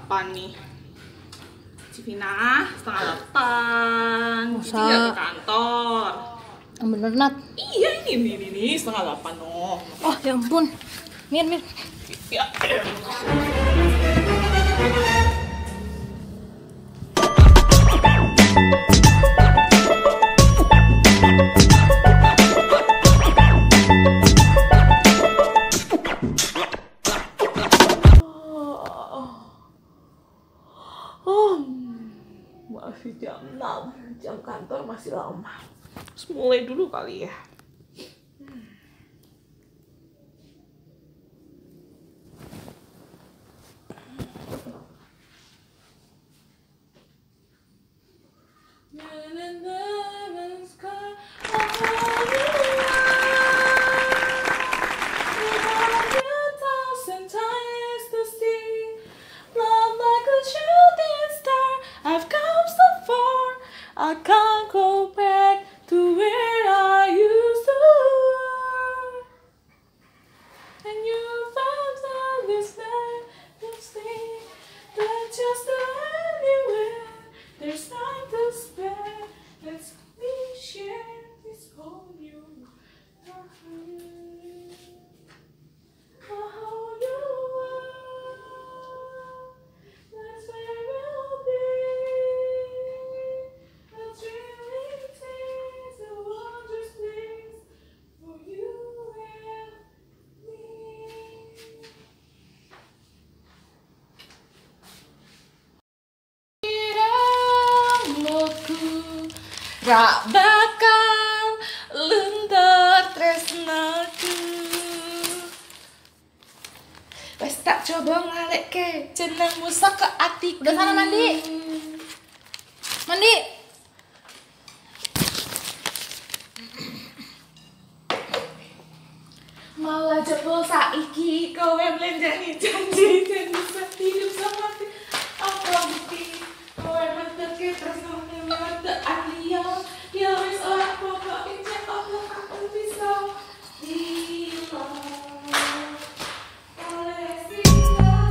8 nih. Civina, setengah 8. Cici nggak ke kantor. Yang bener, Nat. Iya, ini setengah 8 noh. Oh, ya ampun. Mir. Ya. Masih jam 6, jam kantor masih lama. Terus mulai dulu kali ya. I can't go back to where I used to work. And you found out this night, this thing, that's just anywhere. There's time to spare. Let's me share this whole new life. Oh, you are. That's where we'll be. Let's really taste the wondrous things for you and me. Rambutku rak bakal luntur tresnaku. Wes tak coba ngalekke jenengmu saka atiku. Udah sana mandi. Malah jebol saiki kowe mlenjani janji dan bisa hidup sama aku bukti kowe menterke tresnane mate alia ya wis ora apa-apa incek Allah aku bisa hilang oleh singa.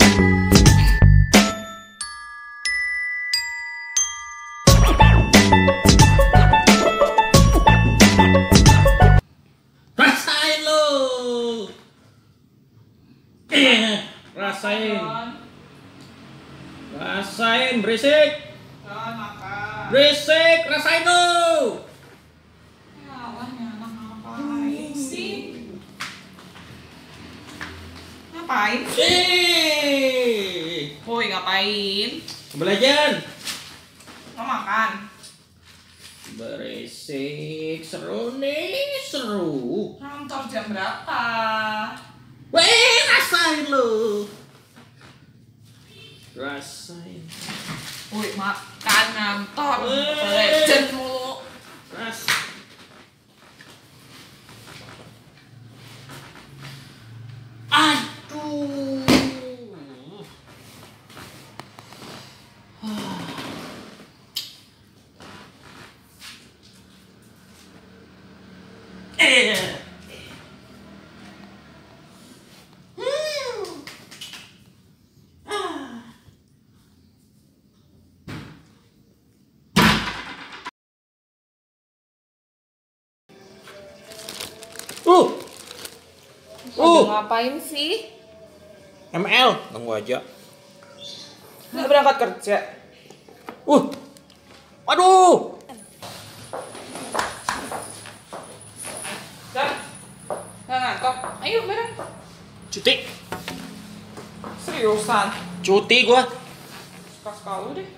Rasain lo. Rasain berisik. Makan. Berisik, rasain lo. Ngapain sih? Ngapain? Woi, ngapain? Belajar. Mau makan? Berisik, seru nih, seru. Kantor jam berapa? Weh, rasain lo. Rasain. Woi, makan kantor. Legend mulu. Aduh. Ngapain sih? ML, tunggu aja. Nggak berangkat kerja. Waduh. Nggak ngantor. Ayo bareng. Cuti. Seriusan? Cuti gua. Suka-suka lu deh.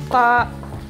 Juta.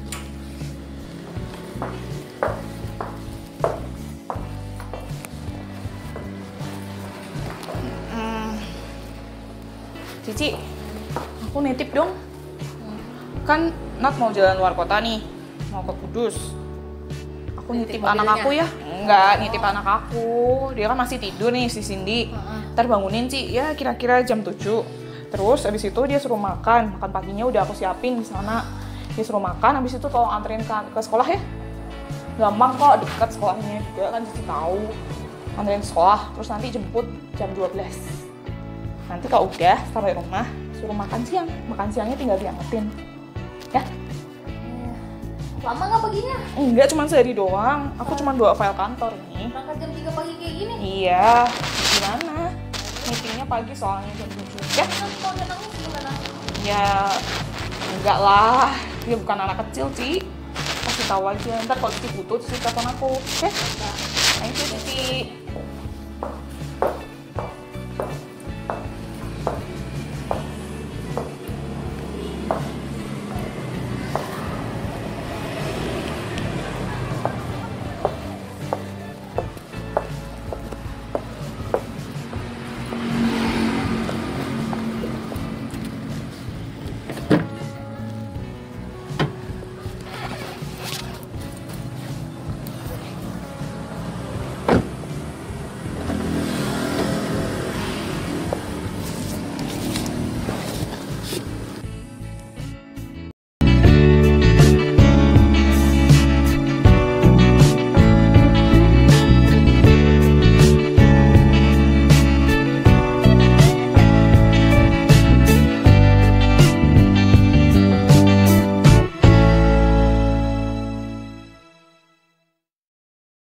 Cici, aku nitip dong. Kan Nat mau jalan luar kota nih, mau ke Kudus. Aku nitip anak aku ya. Enggak, nitip anak aku. Dia kan masih tidur nih si Cindy. Ntar bangunin Ci, ya kira-kira jam 7. Terus abis itu dia suruh makan paginya udah aku siapin di sana. Dia suruh makan, abis itu tolong anterin ke sekolah ya. Gampang kok, dekat sekolahnya juga kan Cici tahu. Anterin sekolah, terus nanti jemput jam 12. Nanti kalau udah sampai rumah, suruh makan siang. Makan siangnya tinggal diangetin. Ya? Lama nggak paginya? Enggak, cuma sehari doang. Aku cuma bawa file kantor nih. Berangkat jam 3 pagi kayak gini? Iya, gimana? Meetingnya pagi soalnya jam 7. Ya? Kalau dia nangis gimana? Ya, enggak lah. Dia bukan anak kecil, Ci. Kasih tahu aja. Ntar kalau Cici butuh, Cici telepon aku. Oke? Thank you, Cici.